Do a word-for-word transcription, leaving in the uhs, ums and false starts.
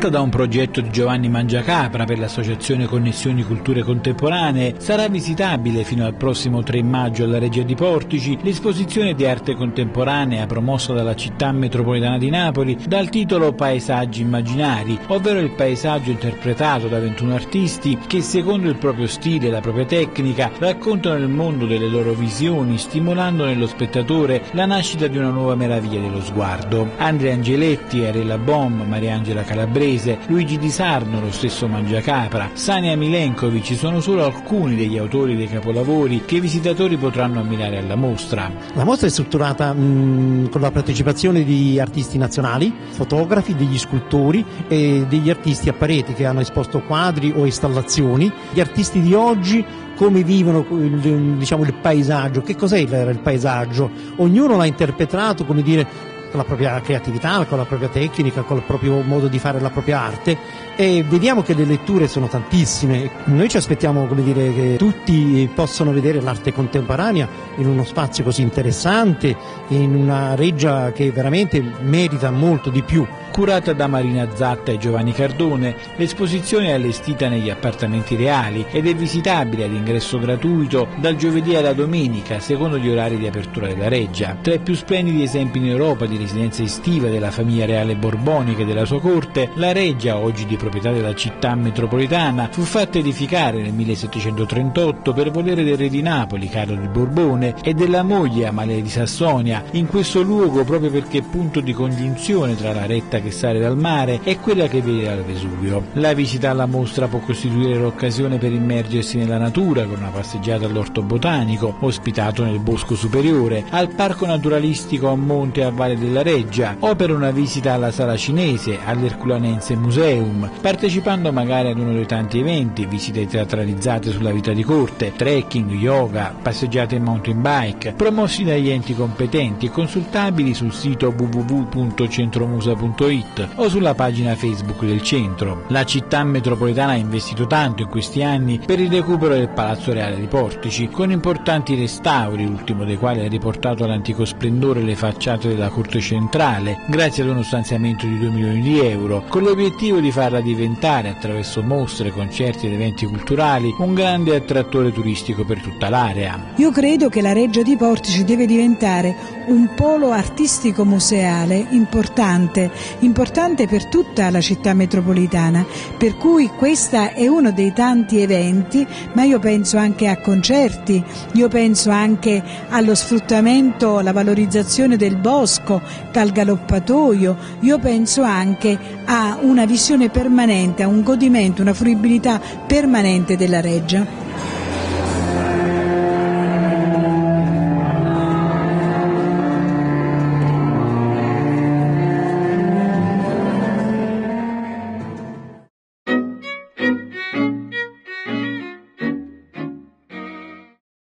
Nata da un progetto di Giovanni Mangiacapra per l'associazione Connessioni Culture Contemporanee, sarà visitabile fino al prossimo tre maggio alla Reggia di Portici l'esposizione di arte contemporanea promossa dalla città metropolitana di Napoli dal titolo Paesaggi immaginari, ovvero il paesaggio interpretato da ventuno artisti che, secondo il proprio stile e la propria tecnica, raccontano il mondo delle loro visioni, stimolando nello spettatore la nascita di una nuova meraviglia dello sguardo. Andrea Angeletti, Arella Bom, Mariangela Calabrese, Luigi Di Sarno, lo stesso Mangiacapra, Sania Milenkovic sono solo alcuni degli autori dei capolavori che i visitatori potranno ammirare alla mostra. La mostra è strutturata mh, con la partecipazione di artisti nazionali, fotografi, degli scultori e degli artisti a parete che hanno esposto quadri o installazioni. Gli artisti di oggi come vivono il, diciamo, il paesaggio, che cos'è il, il paesaggio? Ognuno l'ha interpretato, come dire, con la propria creatività, con la propria tecnica, con il proprio modo di fare la propria arte, e vediamo che le letture sono tantissime. Noi ci aspettiamo, come dire, che tutti possano vedere l'arte contemporanea in uno spazio così interessante, in una reggia che veramente merita molto di più. Curata da Marina Zatta e Giovanni Cardone, l'esposizione è allestita negli appartamenti reali ed è visitabile ad ingresso gratuito dal giovedì alla domenica, secondo gli orari di apertura della reggia. Tra i più splendidi esempi in Europa di residenza estiva della famiglia reale borbonica e della sua corte, la reggia, oggi di proprietà della città metropolitana, fu fatta edificare nel millesettecentotrentotto per volere del re di Napoli, Carlo di Borbone, e della moglie Amalia di Sassonia, in questo luogo proprio perché è punto di congiunzione tra la retta che sale dal mare e quella che vede dal Vesuvio. La visita alla mostra può costituire l'occasione per immergersi nella natura con una passeggiata all'orto botanico, ospitato nel Bosco Superiore, al parco naturalistico a monte e a valle della Reggia, o per una visita alla Sala Cinese, all'Erculanense Museum, partecipando magari ad uno dei tanti eventi, visite teatralizzate sulla vita di corte, trekking, yoga, passeggiate in mountain bike, promossi dagli enti competenti e consultabili sul sito w w w punto centromusa punto it o sulla pagina Facebook del centro. La città metropolitana ha investito tanto in questi anni per il recupero del Palazzo Reale di Portici, con importanti restauri, l'ultimo dei quali ha riportato all'antico splendore le facciate della corte centrale, grazie ad uno stanziamento di due milioni di euro, con l'obiettivo di farla diventare, attraverso mostre, concerti ed eventi culturali, un grande attrattore turistico per tutta l'area. Io credo che la Reggia di Portici deve diventare un polo artistico museale importante, importante per tutta la città metropolitana, per cui questa è uno dei tanti eventi, ma io penso anche a concerti, io penso anche allo sfruttamento, alla valorizzazione del bosco, dal galoppatoio, io penso anche a una visione permanente, a un godimento, una fruibilità permanente della Reggia.